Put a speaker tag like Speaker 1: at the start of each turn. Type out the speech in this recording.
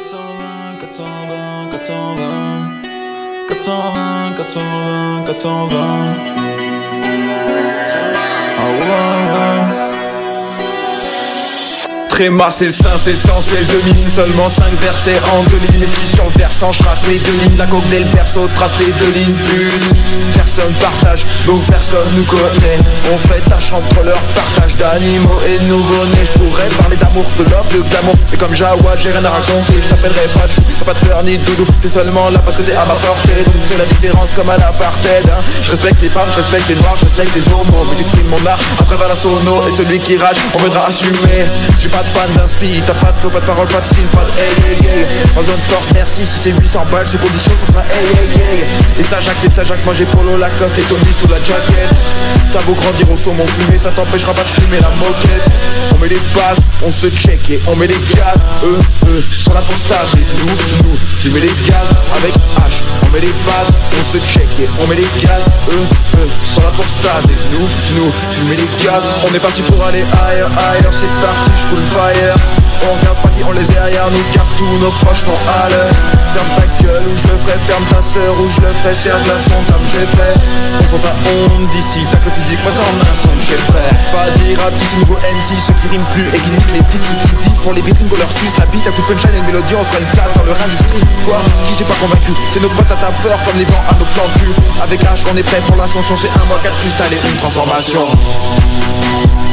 Speaker 1: Tréma c'est le sein, c'est le sang, c'est le demi. C'est seulement 5 versets en 2 lignes. Esquisse sur le versant, je trace mes 2 lignes. La coque dès le perso, trace tes 2 lignes. Personne partage, donc personne nous connaît. On ferait tâche entre leur partage d'animaux et de nouveau-nés. Je pourrais parler d'amour, de love, de glamour, mais comme Jawad, j'ai rien à raconter. Je t'appellerai pas de chou, t'as pas de fleurs ni de doudou. T'es seulement là parce que t'es à ma portée. Donc fais la différence comme à l'apartheid, hein. Je respecte les femmes, je respecte les noirs, je respecte les homos. Mais j'exprime mon art après vers la sono. Et celui qui rage, on viendra assumer. J'ai pas de panne d'inspi, t'as pas de flow, pas de parole, pas de style, pas de hey hey hey. Pas besoin de force, merci, si c'est 800 balles, sous condition, ça sera hey hey hey. Et ça Jacques, moi j'ai Polo Lacoste et Tony sous la jaquette. T'as beau grandir au saumon fumé, ça t'empêchera pas de fumer la moquette. On met les bases, on se check et on met les gaz. Sur la postase et nous, fumer les gaz avec H. On met les bases, on se check et on met les gaz. Sur la postase et nous, fumer les gaz. On est parti pour aller ailleurs, c'est parti, j'fous le fire. On regarde pas qui on laisse derrière nous car tous nos proches sont à l'heure. Ferme ta gueule ou je le ferai, ferme ta sœur ou je le ferai. Serre de la sonde comme j'ai fait. On sent ta honte d'ici, t'as que le physique, moi ça en un son chez le frère. Pas dire à tous ces nouveaux MC, ceux qui riment plus et qui niquent les titres, ceux qui disent pour les vitrines qu'on leur suce la bite. À coup de punchline et une mélodie, on sera une place dans leur industrie. Quoi, qui j'ai pas convaincu, c'est nos potes, ça tape fort comme les vents à nos plans de cul. Avec H on est prêt pour l'ascension, c'est un mois 4 cristal et une transformation.